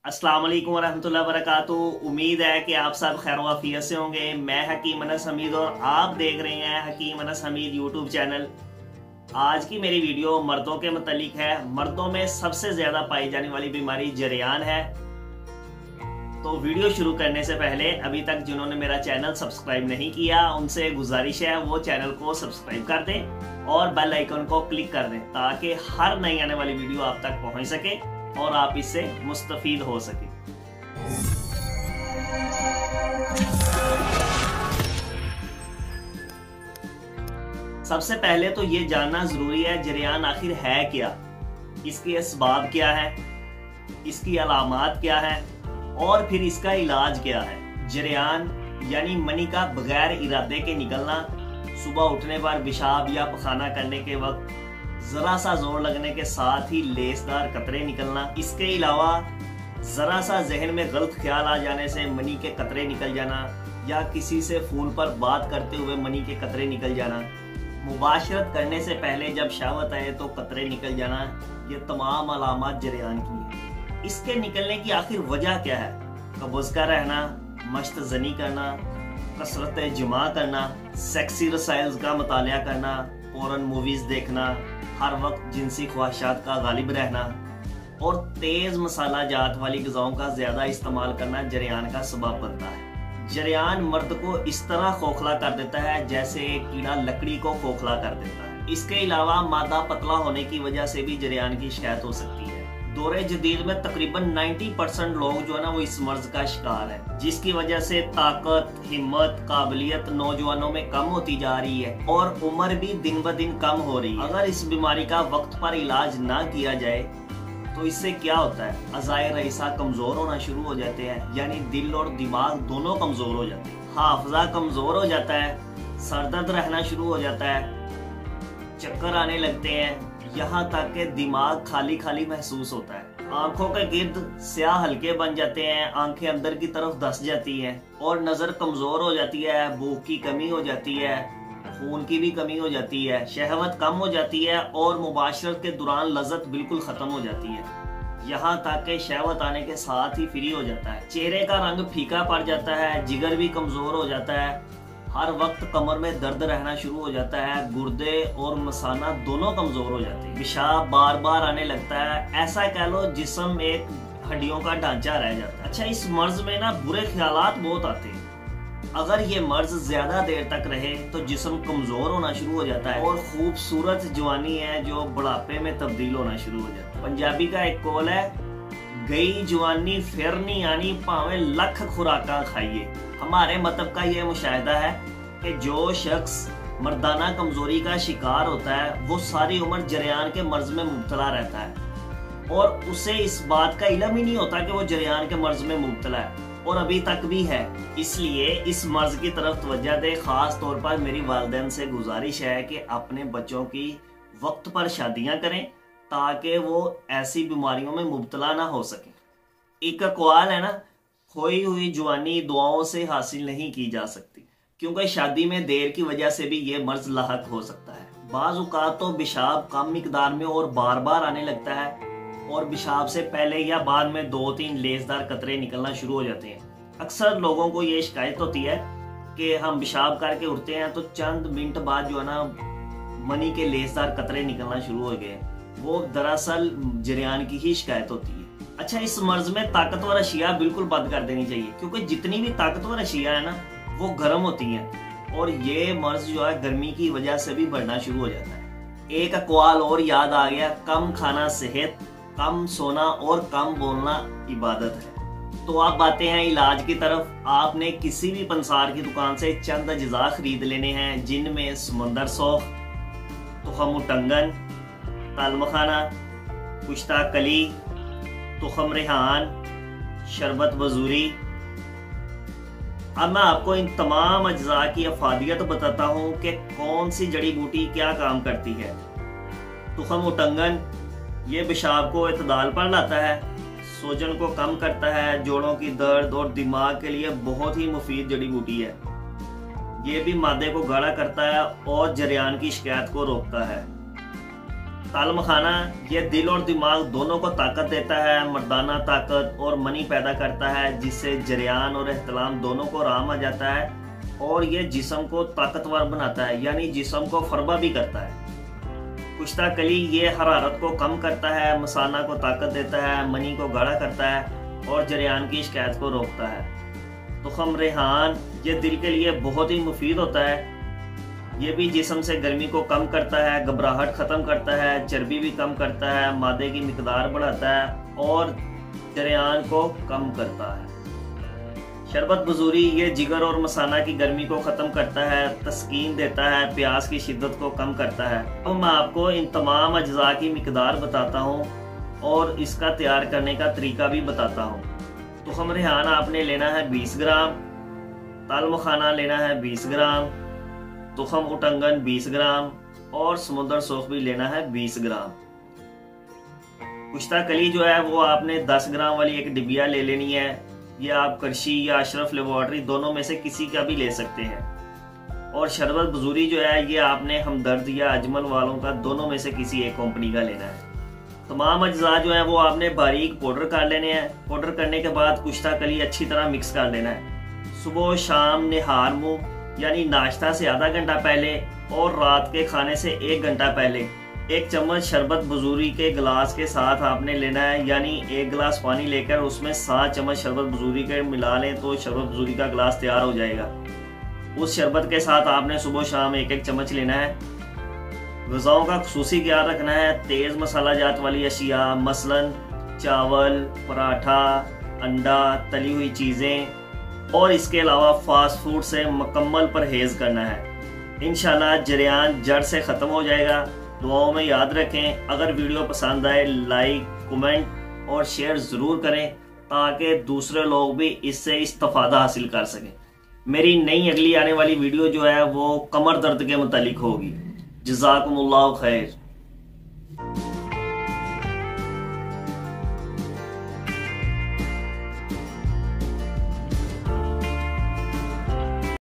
अस्सलाम वालेकुम वरहमतुल्लाहि वबरकातुहू। उम्मीद है कि आप सब खैर वाफियत से होंगे। मैं हकीम अनस हमीद और आप देख रहे हैं हकीम अनस हमीद यूट्यूब चैनल। आज की मेरी वीडियो मर्दों के मुतालिक है। मर्दों में सबसे ज़्यादा पाई जाने वाली बीमारी जरियान है। तो वीडियो शुरू करने से पहले अभी तक जिन्होंने मेरा चैनल सब्सक्राइब नहीं किया उनसे गुजारिश है वो चैनल को सब्सक्राइब कर दें और बेल आइकन को क्लिक कर दें ताकि हर नई आने वाली वीडियो आप तक पहुंच सके और आप इससे मुस्तफीद हो सके। सबसे पहले तो ये जानना जरूरी है जरियान आखिर है क्या, इसके असबाब क्या है, इसकी अलामात क्या है और फिर इसका इलाज क्या है। जरियान यानी मनी का बगैर इरादे के निकलना, सुबह उठने पर पेशाब या पखाना करने के वक्त जरा सा जोर लगने के साथ ही लेसदार कतरे निकलना। इसके अलावा जरा सा जहन में गलत ख्याल आ जाने से मनी के कतरे निकल जाना या किसी से फोन पर बात करते हुए मनी के कतरे निकल जाना, मुबाशरत करने से पहले जब शहवत आए तो कतरे निकल जाना, ये तमाम अलामात जरियान की है। इसके निकलने की आखिर वजह क्या है? कब्ज़ का रहना, मश्त जनी करना, कसरत जमा करना, सेक्सी रसाइल्स का मुतालिया करना, फौरन मूवीज देखना, हर वक्त जिनसी ख्वाहिशात का गालिब रहना और तेज मसाला जात वाली ग़िज़ाओं का ज़्यादा इस्तेमाल करना जरियान का सबब बनता है। जरियान मर्द को इस तरह खोखला कर देता है जैसे एक कीड़ा लकड़ी को खोखला कर देता है। इसके अलावा मादा पतला होने की वजह से भी जरियान की शिकायत हो सकती है। दौरे जदीद में तकरीबन 90% लोग जो है ना वो इस मर्ज का शिकार है, जिसकी वजह से ताकत, हिम्मत, काबिलियत नौजवानों में कम होती जा रही है और उम्र भी दिन ब दिन कम हो रही है। अगर इस बीमारी का वक्त पर इलाज ना किया जाए तो इससे क्या होता है? अज़ाए रईसा कमजोर होना शुरू हो जाते हैं, यानी दिल और दिमाग दोनों कमजोर हो जाते हैं, हाफजा कमजोर हो जाता है, सरदर्द रहना शुरू हो जाता है, चक्कर आने लगते हैं, यहाँ तक कि दिमाग खाली खाली महसूस होता है। आंखों के गिर्द स्याह हल्के बन जाते हैं, आंखें अंदर की तरफ धंस जाती हैं और नज़र कमज़ोर हो जाती है, भूख की कमी हो जाती है, खून की भी कमी हो जाती है, शहवत कम हो जाती है और मुबाशरत के दौरान लज़्ज़त बिल्कुल ख़त्म हो जाती है। यहाँ तक कि शहवत आने के साथ ही फ्री हो जाता है। चेहरे का रंग फीका पड़ जाता है, जिगर भी कमज़ोर हो जाता है, हर वक्त कमर में दर्द रहना शुरू हो जाता है, गुर्दे और मसाना दोनों कमजोर हो जाते हैं, पेशाब बार बार आने लगता है, ऐसा कह लो जिस्म एक हड्डियों का ढांचा रह जाता है। अच्छा, इस मर्ज में ना बुरे ख्यालात बहुत आते हैं। अगर ये मर्ज ज्यादा देर तक रहे तो जिस्म कमजोर होना शुरू हो जाता है और खूबसूरत जवानी है जो बुढ़ापे में तब्दील होना शुरू हो जाता है। पंजाबी का एक कौल है, गई जवानी फिर नहीं आनी भावे लख खुराका खाइए। हमारे मतलब का ये मुशाहिदा है कि जो शख्स मर्दाना कमजोरी का शिकार होता है वो सारी उम्र जरियान के मर्ज में मुब्तला रहता है और उसे इस बात का इल्म ही नहीं होता कि वो जरियान के मर्ज में मुब्तला है और अभी तक भी है। इसलिए इस मर्ज की तरफ तवज्जो दे। खास तौर पर मेरी वालिदैन से गुजारिश है कि अपने बच्चों की वक्त पर शादियां करें ताकि वो ऐसी बीमारियों में मुब्तला ना हो सके। एक अक़वाल है ना, खोई हुई जवानी दुआओं से हासिल नहीं की जा सकती, क्योंकि शादी में देर की वजह से भी ये मर्ज लाहक हो सकता है। बाज़ औक़ात तो पेशाब कम मिकदार में और बार बार आने लगता है और पेशाब से पहले या बाद में 2-3 लेसदार कतरे निकलना शुरू हो जाते हैं। अक्सर लोगों को ये शिकायत होती है कि हम पेशाब करके उठते हैं तो चंद मिनट बाद जो है ना मनी के लेसदार कतरे निकलना शुरू हो गए, वो दरअसल जरियान की ही शिकायत होती है। अच्छा, इस मर्ज में ताकतवर अशिया बिल्कुल बंद कर देनी चाहिए, क्योंकि जितनी भी ताकतवर अशिया है ना वो गर्म होती हैं और ये मर्ज जो है गर्मी की वजह से भी बढ़ना शुरू हो जाता है। एक अक़वाल और याद आ गया, कम खाना सेहत, कम सोना और कम बोलना इबादत है। तो आप आते हैं इलाज की तरफ। आपने किसी भी पंसार की दुकान से चंद अज्जा खरीद लेने हैं जिनमें समंदर सौफ, तुखम उटंगन, तल मखाना, कुश्ता कली, तुखम रेहान, शरबत वजूरी। अब मैं आपको इन तमाम अज्जा की अफादियत बताता हूँ कि कौन सी जड़ी बूटी क्या काम करती है। तुखम उटंगन ये पेशाब को इतदाल पर लाता है, सूजन को कम करता है, जोड़ों की दर्द और दिमाग के लिए बहुत ही मुफीद जड़ी बूटी है। ये भी मादे को गाढ़ा करता है और जरियान की शिकायत को रोकता है। ताल मखाना ये दिल और दिमाग दोनों को ताकत देता है, मर्दाना ताकत और मनी पैदा करता है, जिससे जरियान और एहतलाम दोनों को आराम आ जाता है। और ये जिस्म को ताकतवर बनाता है, यानी जिस्म को फरबा भी करता है। कुश्ता कली ये हरारत को कम करता है, मसाना को ताकत देता है, मनी को गाढ़ा करता है और जरियान की शिकायत को रोकता है। तुखम रेहान ये दिल के लिए बहुत ही मुफीद होता है। ये भी जिस्म से गर्मी को कम करता है, घबराहट ख़त्म करता है, चर्बी भी कम करता है, मादे की मिकदार बढ़ाता है और जरियान को कम करता है। शरबत बजूरी ये जिगर और मसाना की गर्मी को ख़त्म करता है, तस्कीन देता है, प्यास की शिद्दत को कम करता है। तो मैं आपको इन तमाम अज्जा की मिकदार बताता हूँ और इसका तैयार करने का तरीका भी बताता हूँ। तुखम रेहान आपने लेना है 20 ग्राम, ताल मखाना लेना है 20 ग्राम, तुखम उटंगन 20 ग्राम और समुंदर सौफ भी लेना है 20 ग्राम। कुश्ता कली जो है वो आपने 10 ग्राम वाली एक डिबिया ले लेनी है। ये आप करशी या अशरफ लेबोरेटरी दोनों में से किसी का भी ले सकते हैं। और शरबत बजूरी जो है ये आपने हमदर्द या अजमल वालों का दोनों में से किसी एक कंपनी का लेना है। तमाम अज्जा जो है वो आपने बारीक पाउडर कर लेने हैं। पाउडर करने के बाद कुश्ता कली अच्छी तरह मिक्स कर लेना है। सुबह शाम निहार मुँह यानी नाश्ता से आधा घंटा पहले और रात के खाने से 1 घंटा पहले 1 चम्मच शरबत बजूरी के गिलास के साथ आपने लेना है। यानी 1 गिलास पानी लेकर उसमें 7 चम्मच शरबत बजूरी के मिला लें तो शरबत बजूरी का गिलास तैयार हो जाएगा। उस शरबत के साथ आपने सुबह शाम 1-1 चम्मच लेना है। ग़िज़ाओं का खुसूसी ख्याल रखना है। तेज़ मसाला जात वाली अशिया मसलन चावल, पराठा, अंडा, तली हुई चीज़ें और इसके अलावा फास्ट फूड से मुकम्मल परहेज़ करना है। इंशाल्लाह जरियान जड़ से ख़त्म हो जाएगा। दुआओं में याद रखें। अगर वीडियो पसंद आए लाइक, कमेंट और शेयर ज़रूर करें ताकि दूसरे लोग भी इससे इस्तिफ़ादा हासिल कर सकें। मेरी नई अगली आने वाली वीडियो जो है वो कमर दर्द के मुतालिक होगी। जज़ाकुमुल्लाह खैर।